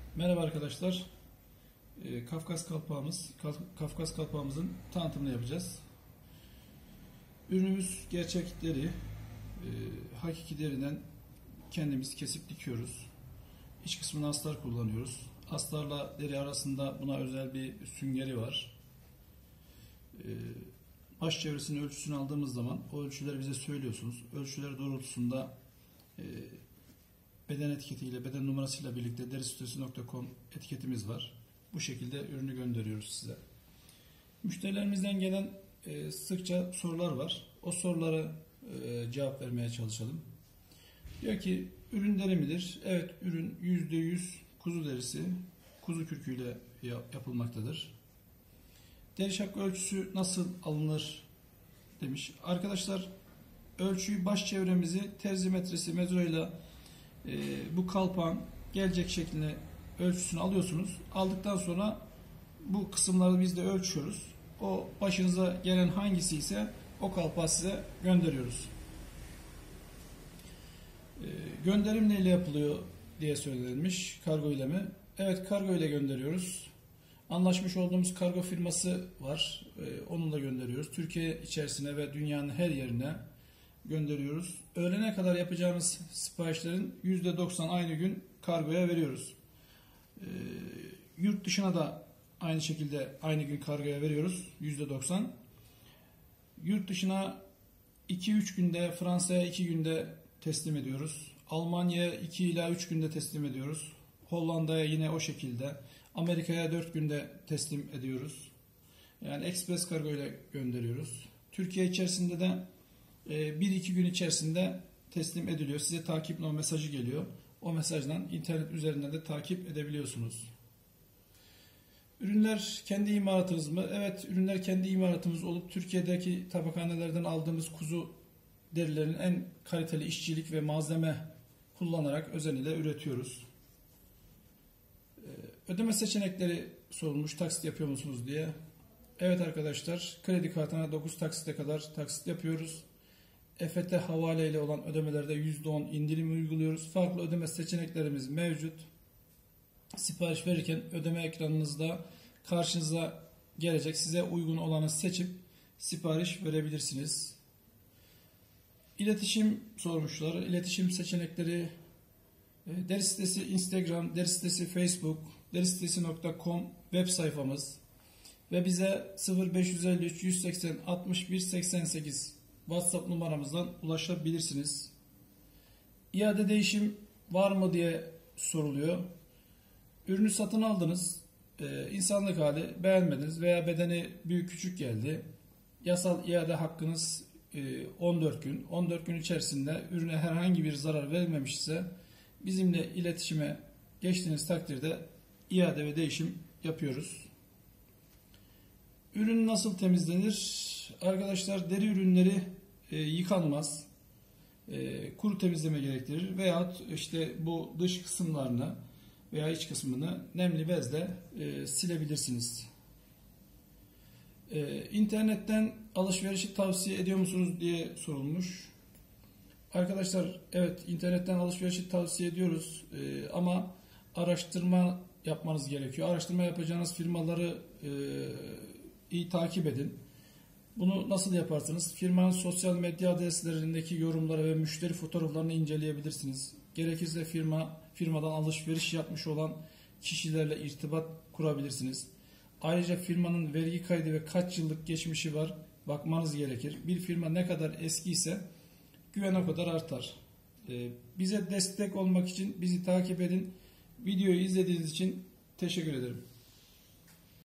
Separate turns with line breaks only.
Merhaba arkadaşlar. Kafkas kalpağımızın tanıtımını yapacağız. Ürünümüz gerçek deri, hakiki deriden kendimiz kesip dikiyoruz. İç kısmını astar kullanıyoruz. Astarla deri arasında buna özel bir süngeri var. Baş çevresinin ölçüsünü aldığımız zaman o ölçüleri bize söylüyorsunuz. Ölçüler doğrultusunda beden etiketiyle, beden numarasıyla birlikte derisitesi.com etiketimiz var. Bu şekilde ürünü gönderiyoruz size. Müşterilerimizden gelen sıkça sorular var. O sorulara cevap vermeye çalışalım. Diyor ki ürün deri midir? Evet, ürün %100 kuzu derisi, kuzu kürküyle yapılmaktadır. Deri şapka ölçüsü nasıl alınır demiş. Arkadaşlar, ölçüyü, baş çevremizi terzi metresi mezurayla bu kalpağın gelecek şekline ölçüsünü alıyorsunuz. Aldıktan sonra bu kısımları biz de ölçüyoruz. O başınıza gelen hangisi ise o kalpağı size gönderiyoruz. Gönderim neyle yapılıyor diye söylenmiş. Kargo ile mi? Evet, kargo ile gönderiyoruz. Anlaşmış olduğumuz kargo firması var. Onunla gönderiyoruz. Türkiye içerisine ve dünyanın her yerine gönderiyoruz. Öğlene kadar yapacağımız siparişlerin %90 aynı gün kargoya veriyoruz. Yurt dışına da aynı şekilde aynı gün kargoya veriyoruz. %90. Yurt dışına 2-3 günde, Fransa'ya 2 günde teslim ediyoruz. Almanya'ya 2 ila 3 günde teslim ediyoruz. Hollanda'ya yine o şekilde. Amerika'ya 4 günde teslim ediyoruz. Yani ekspres kargo ile gönderiyoruz. Türkiye içerisinde de 1-2 gün içerisinde teslim ediliyor. Size takip no mesajı geliyor. O mesajdan internet üzerinden de takip edebiliyorsunuz. Ürünler kendi imalatınız mı? Evet, ürünler kendi imalatımız olup Türkiye'deki tabakhanelerden aldığımız kuzu derilerinin en kaliteli işçilik ve malzeme kullanarak özeniyle üretiyoruz. Ödeme seçenekleri sorulmuş, taksit yapıyor musunuz diye. Evet arkadaşlar, kredi kartına 9 taksite kadar taksit yapıyoruz. EFT havale ile olan ödemelerde %10 indirim uyguluyoruz. Farklı ödeme seçeneklerimiz mevcut. Sipariş verirken ödeme ekranınızda karşınıza gelecek. Size uygun olanı seçip sipariş verebilirsiniz. İletişim sormuşlar. İletişim seçenekleri deri sitesi Instagram, deri sitesi Facebook, derisitesi.com web sayfamız ve bize 0553 180 61 88 WhatsApp numaramızdan ulaşabilirsiniz. İade değişim var mı diye soruluyor. Ürünü satın aldınız, insanlık hali beğenmediniz veya bedeni büyük küçük geldi. Yasal iade hakkınız 14 gün. 14 gün içerisinde ürüne herhangi bir zarar verilmemişse bizimle iletişime geçtiğiniz takdirde iade ve değişim yapıyoruz. Ürün nasıl temizlenir? Arkadaşlar, deri ürünleri yıkanmaz. Kuru temizleme gerektirir. Veyahut işte bu dış kısımlarını veya iç kısmını nemli bezle silebilirsiniz. İnternetten alışverişi tavsiye ediyor musunuz diye sorulmuş. Arkadaşlar, evet, internetten alışverişi tavsiye ediyoruz. Ama araştırma yapmanız gerekiyor. Araştırma yapacağınız firmaları iyi takip edin. Bunu nasıl yaparsınız? Firmanın sosyal medya adreslerindeki yorumları ve müşteri fotoğraflarını inceleyebilirsiniz. Gerekirse firmadan alışveriş yapmış olan kişilerle irtibat kurabilirsiniz. Ayrıca firmanın vergi kaydı ve kaç yıllık geçmişi var bakmanız gerekir. Bir firma ne kadar eski ise güven o kadar artar. Bize destek olmak için bizi takip edin. Videoyu izlediğiniz için teşekkür ederim.